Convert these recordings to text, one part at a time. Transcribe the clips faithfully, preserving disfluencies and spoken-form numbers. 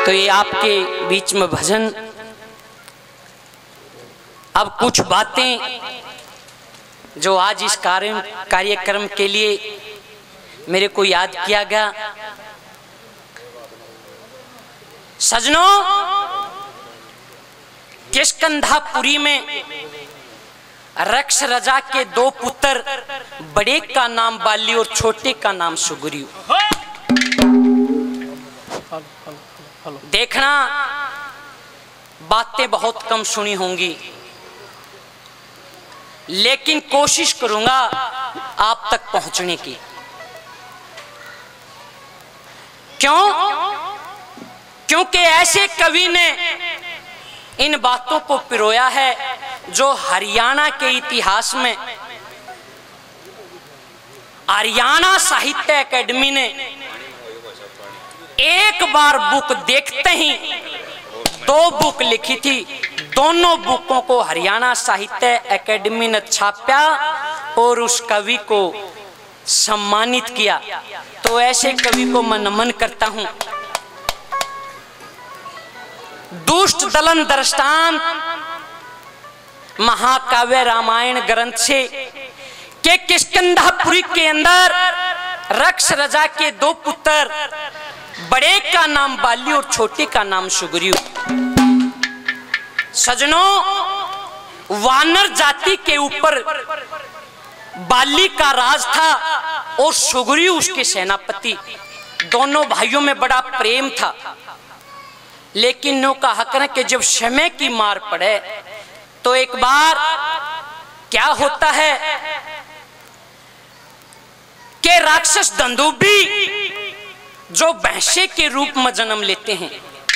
तो ये आपके बीच में भजन। अब कुछ बातें जो आज इस कार्य कार्यक्रम के लिए मेरे को याद किया गया। सजनों, किष्किंधापुरी में रक्ष रजा के दो पुत्र, बड़े का नाम बाली और छोटे का नाम सुग्रीव। देखना, बातें बहुत कम सुनी होंगी, लेकिन कोशिश करूंगा आप तक पहुंचने की। क्यों? क्योंकि ऐसे कवि ने इन बातों को पिरोया है जो हरियाणा के इतिहास में हरियाणा साहित्य एकेडमी ने एक बार बुक देखते ही दो बुक लिखी थी। दोनों बुकों को हरियाणा साहित्य एकेडमी ने छापा और उस कवि को सम्मानित किया। तो ऐसे कवि को मैं नमन करता हूं। दुष्ट दलन दृष्टांत महाकाव्य रामायण ग्रंथ से के किष्किंधापुरी के अंदर रक्ष रजा के दो पुत्र, बड़े का नाम बाली और छोटे का नाम सुग्रीव। सजनों, वानर जाति के ऊपर बाली का राज था और सुग्रीव उसके सेनापति। दोनों भाइयों में बड़ा प्रेम था, लेकिन नो का हक है कि जब समय की मार पड़े तो एक बार क्या होता है कि राक्षस धंधुबी जो भैंसे के रूप में जन्म लेते हैं,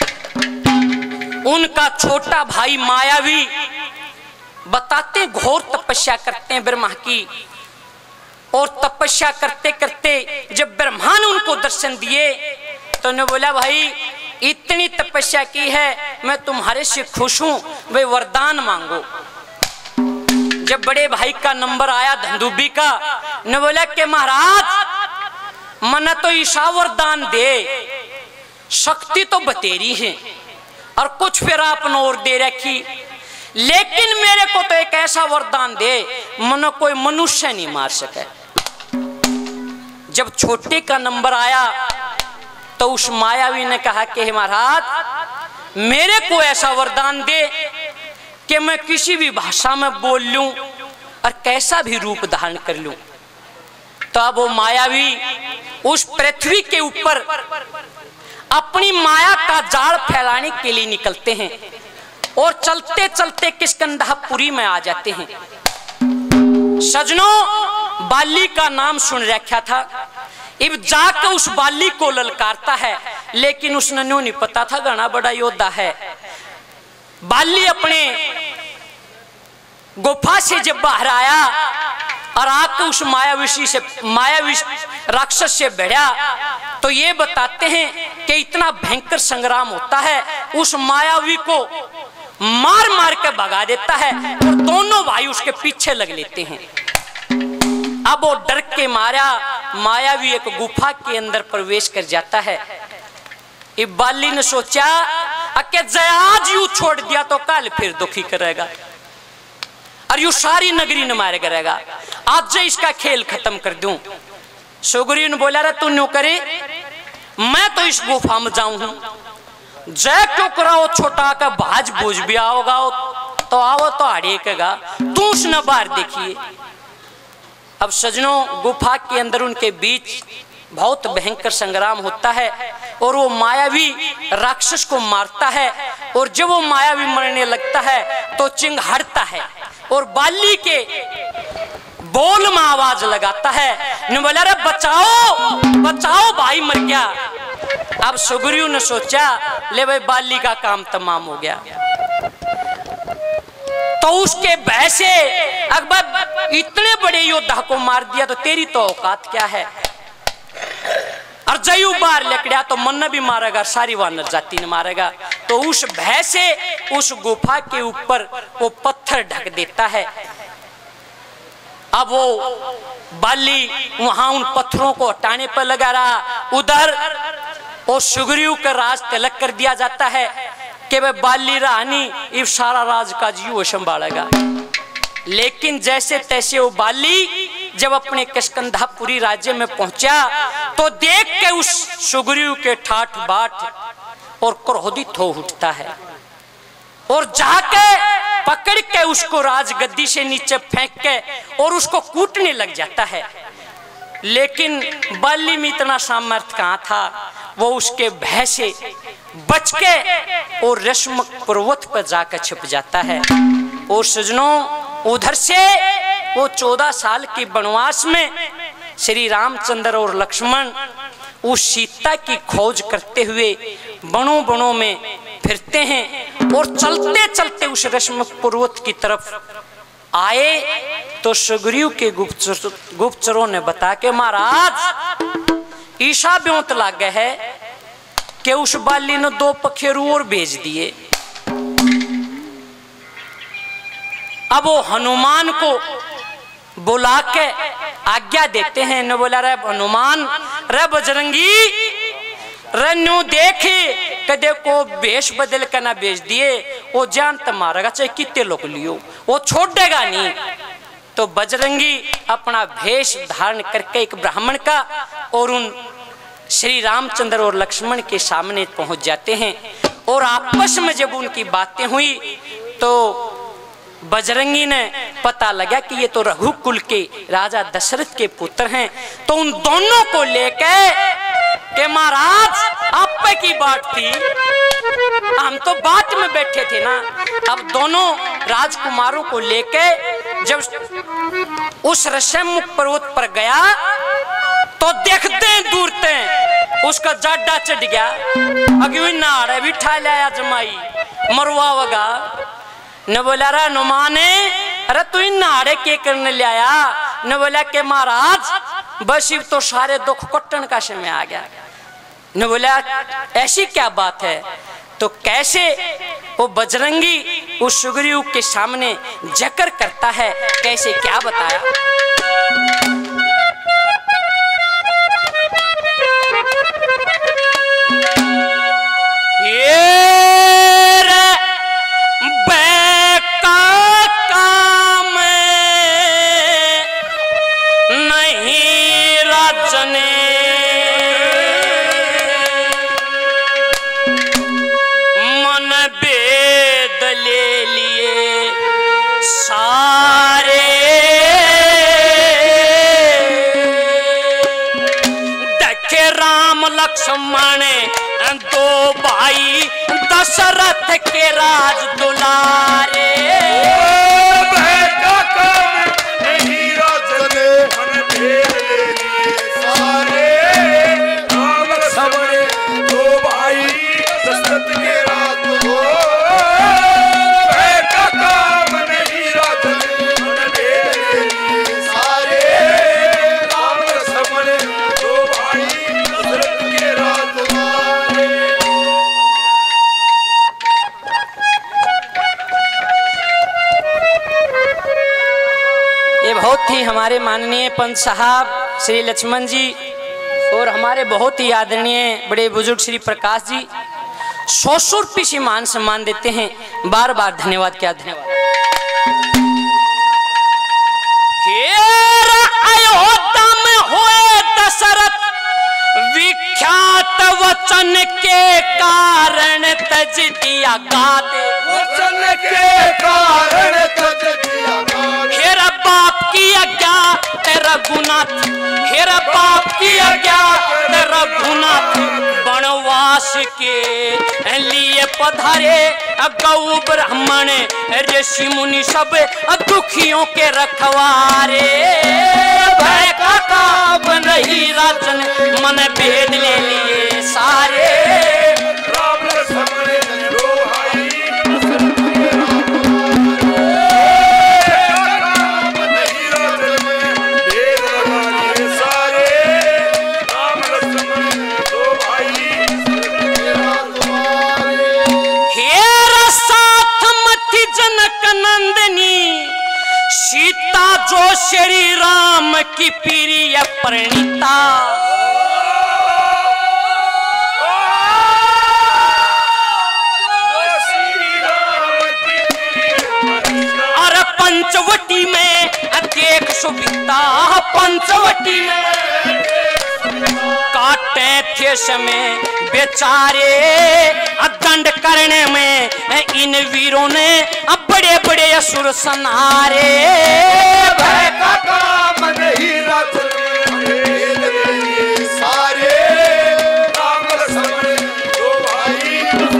उनका छोटा भाई मायावी बताते घोर तपस्या करते हैं ब्रह्मा की। और तपस्या करते करते जब ब्रह्मा ने उनको दर्शन दिए तो उन्होंने बोला, भाई इतनी तपस्या की है, मैं तुम्हारे से खुश हूं, वे वरदान मांगो। जब बड़े भाई का नंबर आया धंधुबी का, ने बोला कि महाराज मन तो ईशा वरदान दे, शक्ति तो बतेरी है और कुछ फिर आपने और दे रखी, लेकिन मेरे को तो एक ऐसा वरदान दे मन कोई मनुष्य नहीं मार सके। जब छोटे का नंबर आया तो उस मायावी ने कहा कि महाराज मेरे को ऐसा वरदान दे कि मैं किसी भी भाषा में बोल लूं और कैसा भी रूप धारण कर लूं। तो अब वो मायावी उस पृथ्वी के ऊपर अपनी माया का जाल फैलाने के लिए निकलते हैं और चलते चलते किष्किंधापुरी में आ जाते हैं। सजनों, बाली का नाम सुन रखा था। इब जाकर उस बाली को ललकारता है, लेकिन उसने न्यों नहीं पता था घना बड़ा योद्धा है। बाली अपने गुफा से जब बाहर आया और आकर उस मायाविशी से मायावी राक्षस से भिड़ा, तो ये बताते हैं कि इतना भयंकर संग्राम होता है, उस मायावी को मार मार के भगा देता है और दोनों भाई उसके पीछे लग लेते हैं। अब वो डर के मारा मायावी एक गुफा के अंदर प्रवेश कर जाता है। इब बाली ने सोचा कि आज यू छोड़ दिया तो कल फिर दुखी करेगा और यू सारी नगरी न मारे करेगा, आज इसका खेल खत्म कर दूं। सुग्रीव ने बोला, रे तू न्यू करे, मैं तो इस गुफा में जाऊं हूं, जय क्यों कराओ छोटा का भाज बूझ भी आओगा तो आओ तो हड़ेगा, तू उसने बाहर देखिए। अब सजनों, गुफा के अंदर उनके बीच बहुत भयंकर संग्राम होता है और वो मायावी राक्षस को मारता है। और जब वो मायावी मरने लगता है तो चिंघाड़ता है और बाली के बोल में आवाज लगाता है, ने बोला, रे बचाओ बचाओ भाई मर गया। अब सुग्रीव ने सोचा, ले भाई बाली का काम तमाम हो गया। तो उसके भय से अकबर इतने बड़े योद्धा को मार दिया तो तेरी तो औकात क्या है। और जयू बार लकड़ा तो मन भी मारेगा, सारी वानर जाति ने मारेगा। तो उस भय से उस गुफा के ऊपर वो पत्थर ढक देता है। अब वो बाली वहां उन पत्थरों को हटाने पर लगा रहा। उधर और सुग्रीव का राज तिलक कर दिया जाता है कि वह बाली रानी इस सारा राज का जी वो संभालेगा। लेकिन जैसे तैसे वो बाली जब अपने किष्किंधापुरी राज्य में पहुंचा तो देख के उस सुग्रीव के ठाठ बाट और क्रोधित हो उठता है और जाके पकड़ के उसको राजगद्दी से नीचे फेंक के और उसको कूटने लग जाता है। लेकिन बाली में इतना सामर्थ्य कहाँ था, वो उसके भय से बच के और रश्मक पर्वत पर जाकर छिप जाता है। और सजनों उधर से वो चौदह साल के वनवास में श्री रामचंद्र और लक्ष्मण उस सीता की खोज करते हुए वनों वनों में फिरते हैं और चलते चलते उस रश्मक पर्वत की तरफ आए तो सुग्रीव के गुप्तचर गुप्तचरों ने बता के महाराज ईशा ब्योंत लागे है कि उस बाली ने दो पखेरु और भेज दिए। अब वो हनुमान को बुला के आज्ञा देते हैं। न बोला रे हनुमान रे बजरंगी रन्यू देखे कदे को वेश बदल कर ना बेच दिए वो जान तो मारेगा चाहे कितने लोग लियो वो छोड़ेगा नहीं। तो बजरंगी अपना भेष धारण करके एक ब्राह्मण का और उन श्री रामचंद्र और लक्ष्मण के सामने पहुंच जाते हैं और आपस में जब उनकी बातें हुई तो बजरंगी ने पता लगा कि ये तो रघुकुल के राजा दशरथ के पुत्र हैं। तो उन दोनों को लेकर के महाराज आप पे की बात थी, हम तो बात में बैठे थे ना। अब दोनों राजकुमारों को लेके जब उस ऋषिमुख पर्वत पर गया तो देखते हैं दूर ते उसका जाडा चढ़ गया। अगे नाड़ बिठा लाया जमाई मरवा वगा न बोला रा नुमाने अरे तू नाड़े के करने लाया। न बोला के महाराज बस तो सारे दुख कट्टन का समय आ गया। न बोला ऐसी क्या बात है। तो कैसे वो बजरंगी उस सुग्रीव के सामने जकर करता है, कैसे क्या बताया। ये लक्ष्मण दो भाई दशरथ के राज दुलारे बेटा काम नहीं राजने मन भेद सारे राम लक्ष्मण दो भाई दशरथ के राज बेटा काम नहीं राजने मन भेद सारे राम लक्ष्मण दो भाई बहुत ही हमारे माननीय पंत साहब श्री लक्ष्मण जी और हमारे बहुत ही आदरणीय बड़े बुजुर्ग श्री प्रकाश जी सौ सौ रुपये से मान सम्मान देते हैं। बार बार धन्यवाद। क्या धन्यवाद। अयोध्या में हुए दशरथ विख्यात वचन के कारण तज दिया गाते वचन के कारण तज दिया गाते। हेरा बाप की आज्ञा तेरा गुनाथ हेरा बाप की आज्ञा तेरा गुनाथ वनवास के लिए पधारे गौ ब्राह्मण ऋषि मुनि सब दुखियों के रखवारे। भय का काम नहीं राजन मन भेद ले लिए सारे राम लक्ष्मण दो भाई सीता जो श्री राम की प्रिय प्रणीता देख सुविता पंचवटी में काटे थे समय बेचारे दंड करने में इन वीरों ने बड़े बड़े असुर सनारे भय का काम नहीं रथ सारे राम लक्ष्मण दो भाई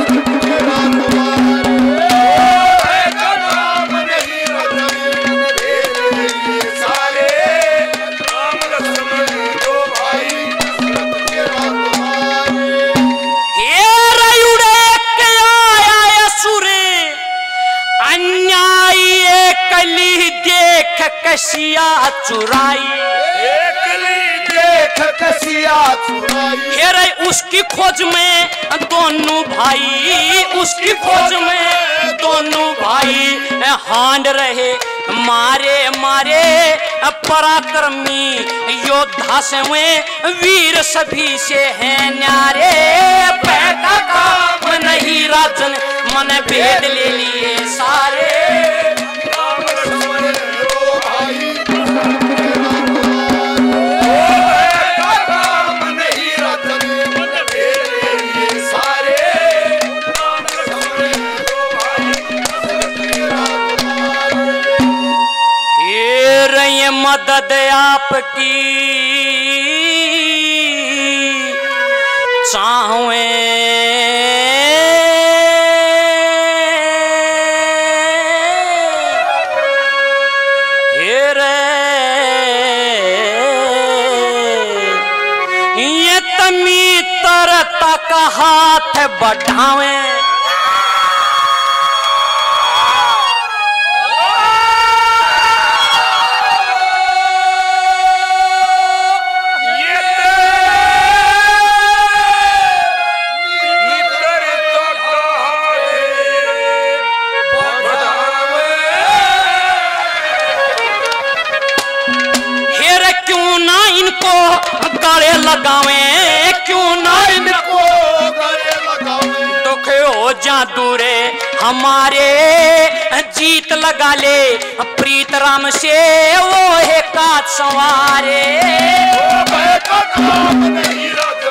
भय का काम नहीं रथ सारे राम लक्ष्मण दो भाई हे रयुड़े के आया असुर अन्याय कली देख कसिया चुराई देख कसिया चुराई हेरे उसकी खोज में दोनों भाई उसकी खोज में दोनों भाई हांड रहे मारे मारे पराक्रमी योद्धा से हुए वीर सभी से हैं न्यारे पैदा काम नहीं राजन मन भेद ले लिए सारे मदद आपकी चाहे हेरे ये तमी तरता का हाथ बढ़ावे गले लगावे क्यों ना इनको गले लगावे दुख हो जा दूरे हमारे जीत लगा ले प्रीत राम से वो है काज सवारे भय का काम नहीं रथ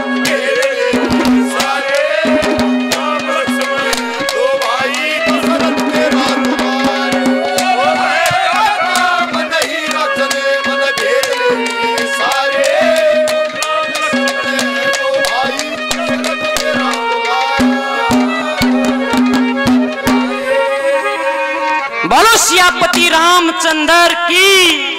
सारे राम लक्ष्मण दो भाई दशरथ के राजकुमार भय का काम नहीं रथ मन भेद ले सारे राम लक्ष्मण दो भाई दशरथ के राजकुमार बोलो सियापति रामचंद्र की।